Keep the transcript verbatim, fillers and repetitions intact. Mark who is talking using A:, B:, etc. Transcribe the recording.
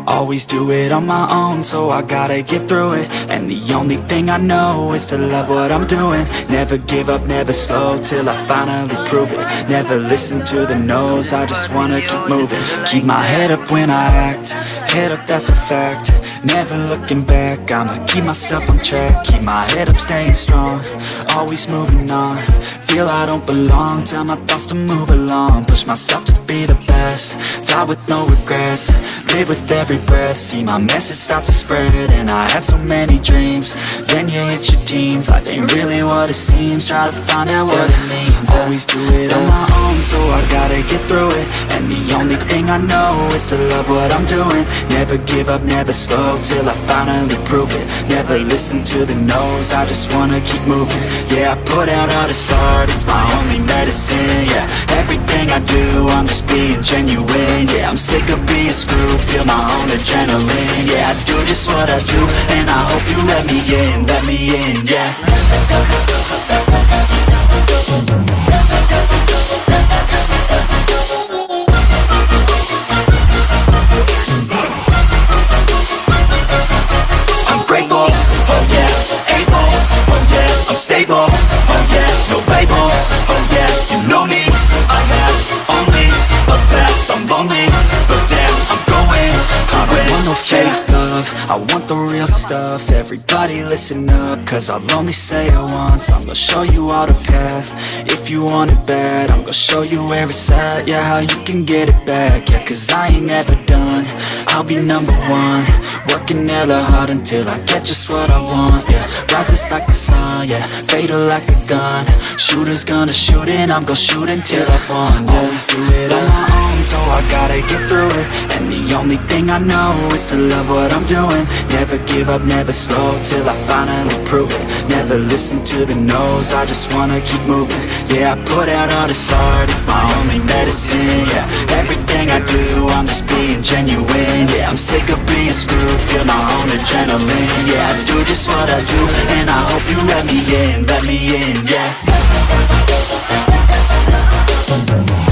A: Always do it on my own, so I gotta get through it. And the only thing I know is to love what I'm doing. Never give up, never slow, till I finally prove it. Never listen to the no's, I just wanna keep moving. Keep my head up when I act, head up, that's a fact. Never looking back, I'ma keep myself on track. Keep my head up, staying strong, always moving on. Feel I don't belong, tell my thoughts to move along. Push myself to be the best, die with no regrets. Live with every breath, see my message start to spread. And I had so many dreams, then you hit your teens. Life ain't really what it seems, try to find out what it means. Always do it on my own, so I gotta get through it. And the only thing I know is to love what I'm doing. Never give up, never slow, till I finally prove it. Never listen to the no's, I just wanna keep moving. Yeah, I put out all this art, it's my only medicine. Yeah, everything I do, I'm just being genuine. Yeah, I'm sick of being screwed, feel my own adrenaline. Yeah, I do just what I do, and I hope you let me in, let me in, yeah. I'm grateful, oh yeah, able, oh yeah, I'm stable, oh yeah, no label, oh yeah, you know me, I have only a path, I'm lonely, but damn, I'm going to I don't want no fake love, I want the real stuff. Everybody listen up, cause I'll only say it once. I'm gonna show you all the path, if you want it bad. I'm gonna show you where it's at, yeah, how you can get it back. Yeah, cause I ain't never done, I'll be number one. Working hella hard until I get just what I want, yeah. Rises like the sun, yeah, fatal like a gun. Shooters gonna shoot and I'm gonna shoot until I won, yeah. Always do it on my own, so I gotta get through it. And the only thing I know is to love what I'm doing. Never give up, never slow, till I finally prove it. Never listen to the no's, I just wanna keep moving. Yeah, I put out all this art, it's my only medicine. Yeah, everything I do, I'm just being genuine. Yeah, I'm sick of being screwed, feel my own adrenaline. Yeah, I do just what I do, and I hope you let me in, let me in, yeah.